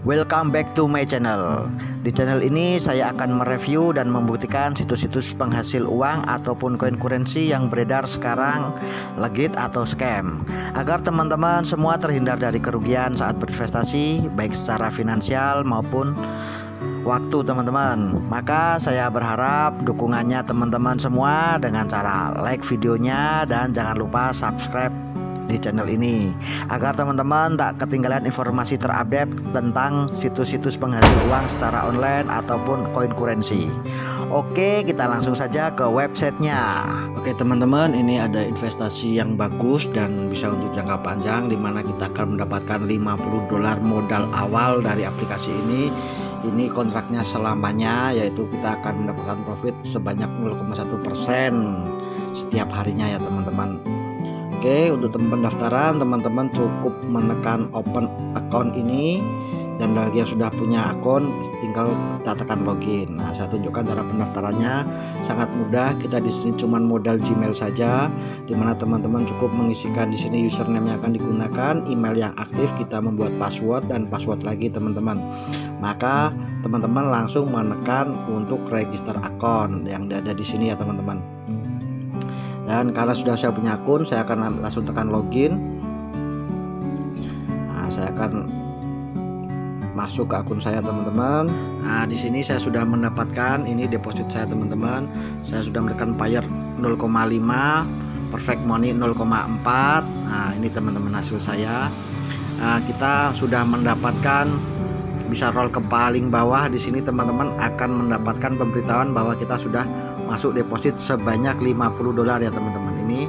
Welcome back to my channel. Di channel ini saya akan mereview dan membuktikan situs-situs penghasil uang ataupun koin currency yang beredar sekarang, legit atau scam, agar teman-teman semua terhindar dari kerugian saat berinvestasi, baik secara finansial maupun waktu teman-teman. Maka saya berharap dukungannya teman-teman semua dengan cara like videonya dan jangan lupa subscribe di channel ini agar teman-teman tak ketinggalan informasi terupdate tentang situs-situs penghasil uang secara online ataupun koin currency. Oke, kita langsung saja ke websitenya. Oke teman-teman, ini ada investasi yang bagus dan bisa untuk jangka panjang, dimana kita akan mendapatkan $50 modal awal dari aplikasi ini. Ini kontraknya selamanya, yaitu kita akan mendapatkan profit sebanyak 0,1% setiap harinya ya teman-teman. Oke, untuk pendaftaran teman-teman cukup menekan open account ini, dan bagi yang sudah punya akun tinggal kita tekan login. Nah, saya tunjukkan cara pendaftarannya sangat mudah. Kita di sini cuman modal Gmail saja, dimana teman-teman cukup mengisikan di sini username yang akan digunakan, email yang aktif, kita membuat password dan password lagi teman-teman. Maka teman-teman langsung menekan untuk register akun yang ada di sini ya teman-teman. Dan karena sudah saya punya akun, saya akan langsung tekan login. Nah, saya akan masuk ke akun saya teman-teman. Nah, di sini saya sudah mendapatkan ini deposit saya teman-teman. Saya sudah menekan Payer 0,5, Perfect Money 0,4. Nah, ini teman-teman hasil saya. Nah, kita sudah mendapatkan, bisa roll ke paling bawah. Di sini teman-teman akan mendapatkan pemberitahuan bahwa kita sudah masuk deposit sebanyak $50 ya teman-teman. Ini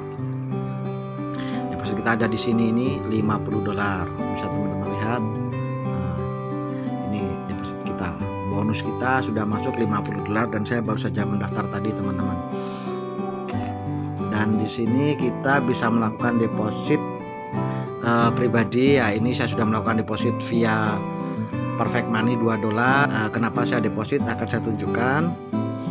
deposit kita ada di sini, ini $50. Bisa teman-teman lihat. Nah, ini deposit kita. Bonus kita sudah masuk $50 dan saya baru saja mendaftar tadi teman-teman. Dan di sini kita bisa melakukan deposit pribadi ya. Ini saya sudah melakukan deposit via Perfect Money $2. Kenapa saya deposit akan saya tunjukkan.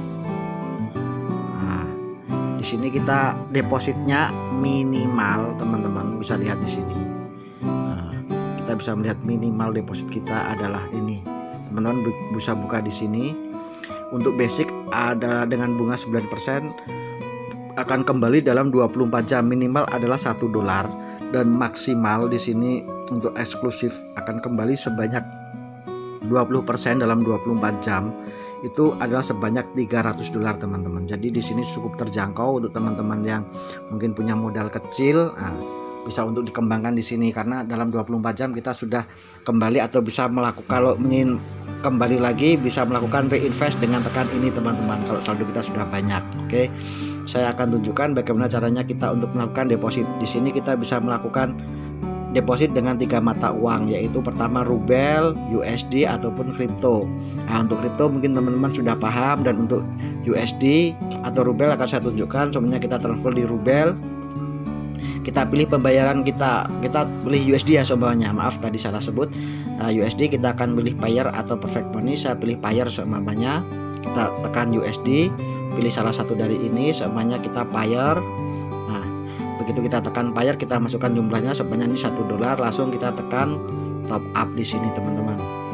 Di sini kita depositnya minimal teman-teman, bisa lihat di sini. Nah, kita bisa melihat minimal deposit kita adalah ini. Teman-teman bisa buka di sini. Untuk basic adalah dengan bunga 9%, akan kembali dalam 24 jam. Minimal adalah $1 dan maksimal di sini untuk eksklusif akan kembali sebanyak 20% dalam 24 jam. Itu adalah sebanyak $300 teman-teman. Jadi di sini cukup terjangkau untuk teman-teman yang mungkin punya modal kecil. Nah, bisa untuk dikembangkan di sini karena dalam 24 jam kita sudah kembali, atau bisa melakukan, kalau ingin kembali lagi bisa melakukan reinvest dengan tekan ini teman-teman, kalau saldo kita sudah banyak. Oke, saya akan tunjukkan bagaimana caranya kita untuk melakukan deposit. Di sini kita bisa melakukan deposit dengan 3 mata uang, yaitu pertama rubel, USD ataupun kripto. Nah, untuk kripto mungkin teman-teman sudah paham, dan untuk USD atau rubel akan saya tunjukkan. Semuanya kita transfer di rubel. Kita pilih pembayaran kita pilih USD ya semuanya. Maaf tadi salah sebut. USD kita akan pilih Payer atau Perfect Money. Saya pilih Payer semuanya. Kita tekan USD, pilih salah satu dari ini, semuanya kita Payer. Begitu kita tekan Payer, kita masukkan jumlahnya sebanyak ini $1, langsung kita tekan top up di sini teman-teman.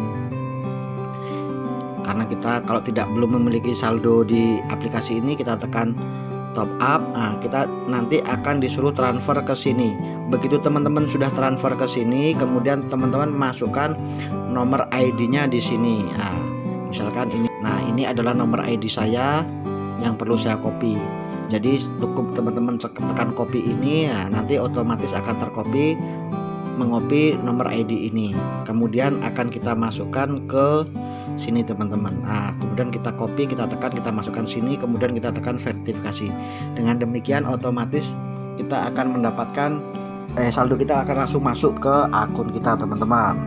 Karena kita kalau belum memiliki saldo di aplikasi ini, kita tekan top up. Nah, kita nanti akan disuruh transfer ke sini. Begitu teman-teman sudah transfer ke sini, kemudian teman-teman masukkan nomor ID-nya di sini. Nah, misalkan ini. Nah, ini adalah nomor ID saya yang perlu saya copy. Jadi cukup teman-teman tekan copy ini, nah, nanti otomatis akan tercopy, mengopi nomor ID ini. Kemudian akan kita masukkan ke sini teman-teman. Nah, kemudian kita copy, kita tekan, kita masukkan sini, kemudian kita tekan verifikasi. Dengan demikian otomatis kita akan mendapatkan saldo kita akan langsung masuk ke akun kita teman-teman.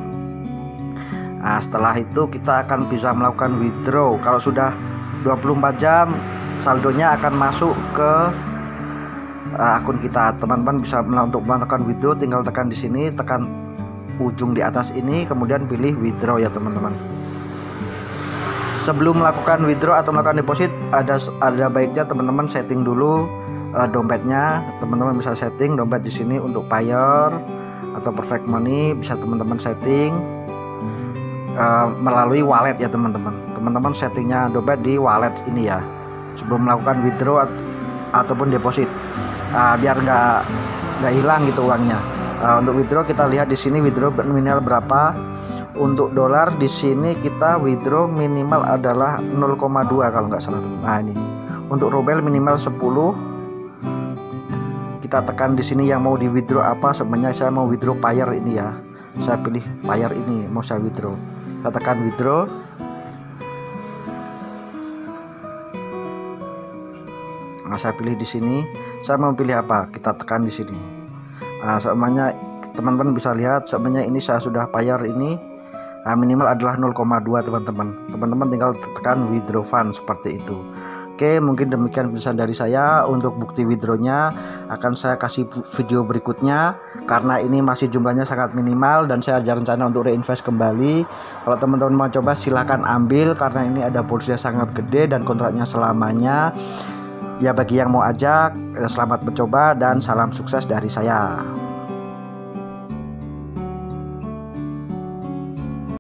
Nah, setelah itu kita akan bisa melakukan withdraw. Kalau sudah 24 jam saldonya akan masuk ke akun kita. Teman-teman bisa untuk melakukan withdraw tinggal tekan di sini, tekan ujung di atas ini, kemudian pilih withdraw ya teman-teman. Sebelum melakukan withdraw atau melakukan deposit, ada baiknya teman-teman setting dulu dompetnya. Teman-teman bisa setting dompet di sini untuk Payer atau Perfect Money, bisa teman-teman setting. melalui wallet ya teman-teman. Teman-teman settingnya dompet di wallet ini ya sebelum melakukan withdraw ataupun deposit, biar nggak hilang gitu uangnya. Untuk withdraw kita lihat di sini withdraw minimal berapa. Untuk dolar di sini kita withdraw minimal adalah 0,2 kalau nggak salah. Nah ini untuk rubel minimal 10. Kita tekan di sini yang mau di withdraw apa. Sebenarnya saya mau withdraw Payeer ini ya. Saya pilih Payeer ini mau saya withdraw. Kita tekan withdraw. Nah, saya pilih di sini. Saya mau pilih apa? Kita tekan di sini. Nah, sebenarnya teman-teman bisa lihat sebenarnya ini saya sudah Payeer ini. Minimal adalah 0,2 teman-teman. Teman-teman tinggal tekan withdraw fund seperti itu. Oke, mungkin demikian penjelasan dari saya. Untuk bukti withdrawnya akan saya kasih video berikutnya karena ini masih jumlahnya sangat minimal dan saya ada rencana untuk reinvest kembali. Kalau teman-teman mau coba silahkan ambil karena ini ada porsinya sangat gede dan kontraknya selamanya. Ya bagi yang mau ajak, selamat mencoba dan salam sukses dari saya.